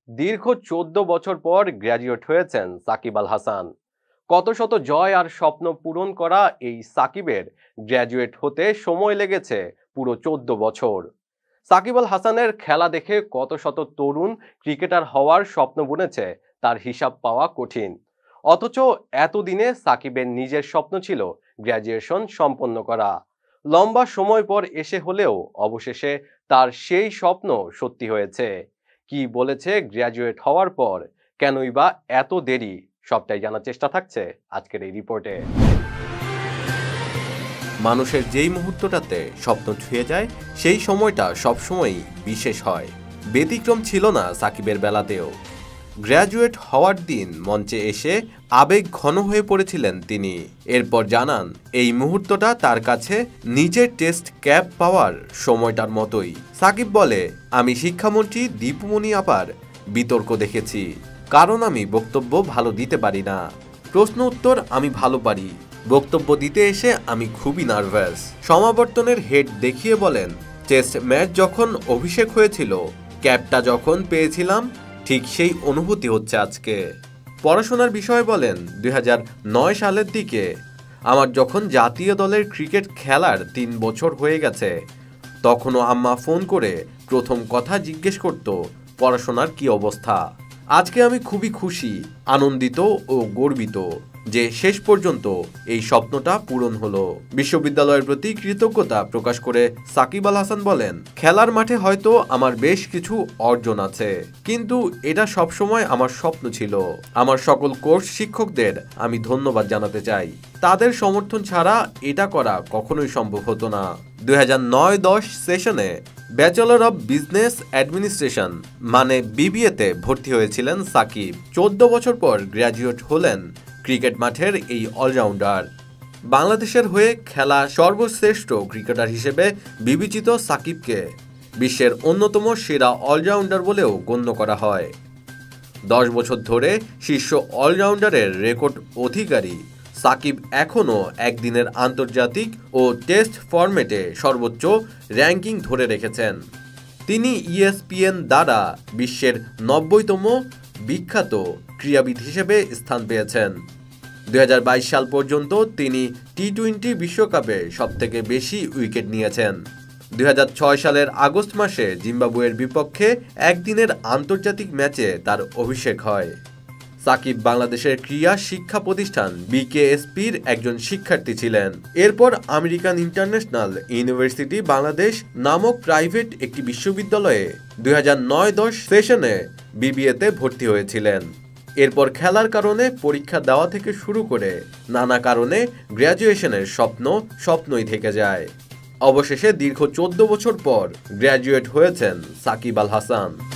দীর্ঘ ১৪ বছর পর গ্র্যাজুয়েট হয়েছেন সাকিব আল হাসান। কত শত জয় আর স্বপ্ন পূরণ করা এই সাকিবের গ্র্যাজুয়েট হতে সময় লেগেছে পুরো ১৪ বছর। সাকিব আল হাসানের খেলা দেখে কত শত তরুণ ক্রিকেটার হওয়ার স্বপ্ন বুনেছে তার হিসাব পাওয়া কঠিন। অথচ এতদিনে সাকিবের নিজের স্বপ্ন ছিল গ্র্যাজুয়েশন সম্পন্ন করা। লম্বা সময় পর এসে হলেও অবশেষে তার সেই স্বপ্ন সত্যি হয়েছে। কি বলেছে গ্র্যাজুয়েট হওয়ার পর, কেনই বা এত দেরি, সবটাই জানার চেষ্টা থাকছে আজকের এই রিপোর্টে। মানুষের যেই মুহূর্তটাতে স্বপ্ন ছুঁয়ে যায় সেই সময়টা সবসময়ই বিশেষ হয়। ব্যতিক্রম ছিল না সাকিবের বেলাতেও। গ্র্যাজুয়েট হওয়ার দিন মঞ্চে এসে আবেগ ঘন হয়ে পড়েছিলেন তিনি। এরপর জানান এই মুহূর্তটা তার কাছে নিজের টেস্ট ক্যাপ পাওয়ার সময়টার মতোই। সাকিব বলে, আমি শিক্ষামন্ত্রী দীপুমণি আপার বিতর্ক দেখেছি, কারণ আমি বক্তব্য ভালো দিতে পারি না। প্রশ্ন উত্তর আমি ভালো পারি, বক্তব্য দিতে এসে আমি খুবই নার্ভাস। সমাবর্তনের হেড দেখিয়ে বলেন, টেস্ট ম্যাচ যখন অভিষেক হয়েছিল, ক্যাপটা যখন পেয়েছিলাম, ঠিক সেই অনুভূতি হচ্ছে আজকে। পড়াশোনার বিষয়ে বলেন, ২০০৯ সালের দিকে আমার যখন জাতীয় দলের ক্রিকেট খেলার ৩ বছর হয়ে গেছে, তখনও আম্মা ফোন করে প্রথম কথা জিজ্ঞেস করত পড়াশোনার কি অবস্থা। আজকে আমি খুবই খুশি, আনন্দিত ও গর্বিত যে শেষ পর্যন্ত এই স্বপ্নটা পূরণ হলো। বিশ্ববিদ্যালয়ের প্রতি কৃতজ্ঞতা প্রকাশ করে সাকিব আল হাসান বলেন, খেলার মাঠে হয়তো আমার বেশ কিছু অর্জন আছে, কিন্তু এটা সবসময় আমার স্বপ্ন ছিল। আমার সকল কোর্স শিক্ষকদের আমি ধন্যবাদ জানাতে চাই। তাদের সমর্থন ছাড়া এটা করা কখনোই সম্ভব হতো না। ২০০৯-১০ সেশনে ব্যাচেলর অব বিজনেস অ্যাডমিনিস্ট্রেশন মানে বিবিএতে ভর্তি হয়েছিলেন সাকিব। ১৪ বছর পর গ্র্যাজুয়েট হলেন ক্রিকেট মাঠের এই অলরাউন্ডার। বাংলাদেশের হয়ে খেলা সর্বশ্রেষ্ঠ ক্রিকেটার হিসেবে বিবেচিত সাকিবকে বিশ্বের অন্যতম সেরা অলরাউন্ডার বলেও গণ্য করা হয়। ১০ বছর ধরে শীর্ষ অলরাউন্ডারের রেকর্ড অধিকারী সাকিব এখনও একদিনের আন্তর্জাতিক ও টেস্ট ফরম্যাটে সর্বোচ্চ র্যাঙ্কিং ধরে রেখেছেন। তিনি ইএসপিএন দ্বারা বিশ্বের ৯০তম বিখ্যাত ক্রীড়াবিদ হিসেবে স্থান পেয়েছেন। ২০২২ সাল পর্যন্ত তিনি টি-২০ বিশ্বকাপে সবথেকে বেশি উইকেট নিয়েছেন। ২০০৬ সালের আগস্ট মাসে জিম্বাবুয়ের বিপক্ষে একদিনের আন্তর্জাতিক ম্যাচে তার অভিষেক হয়। সাকিব বাংলাদেশের ক্রীড়া শিক্ষা প্রতিষ্ঠান বিকেএসপির একজন শিক্ষার্থী ছিলেন। এরপর আমেরিকান ইন্টারন্যাশনাল ইউনিভার্সিটি বাংলাদেশ নামক প্রাইভেট একটি বিশ্ববিদ্যালয়ে ২০০৯-১০ সেশনে বিবিএতে ভর্তি হয়েছিলেন। এরপর খেলার কারণে পরীক্ষা দেওয়া থেকে শুরু করে নানা কারণে গ্র্যাজুয়েশনের স্বপ্নই থেকে যায়। অবশেষে দীর্ঘ ১৪ বছর পর গ্র্যাজুয়েট হয়েছেন সাকিব আল হাসান।